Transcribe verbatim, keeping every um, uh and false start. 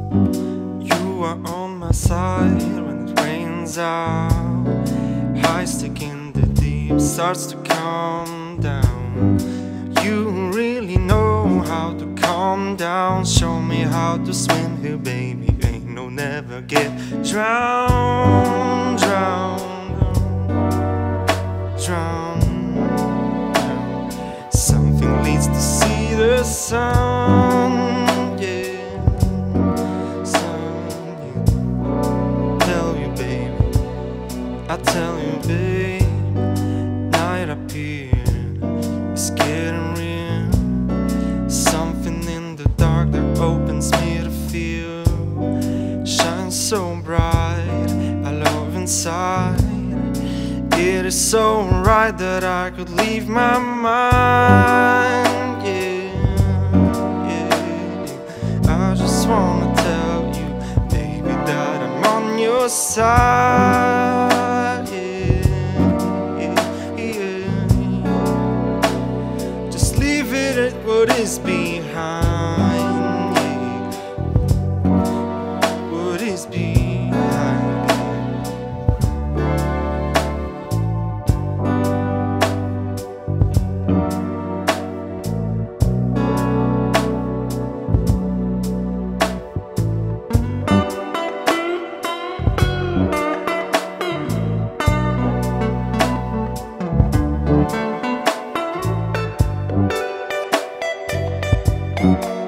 You are on my side when it rains out. High stick in the deep starts to calm down. You really know how to calm down. Show me how to swim here, baby. Ain't no never get drowned, drowned, drowned, drowned. Something leads to see the sun, yeah, sun, yeah. Tell you, baby, I tell you, babe, night up here is getting real. Something in the dark that opens me to feel. Shines so bright, I love inside. It is so right that I could leave my mind, yeah, yeah. I just wanna tell you, baby, that I'm on your side, yeah, yeah, yeah. Just leave it at what is behind, yeah. What is behind. Thank you.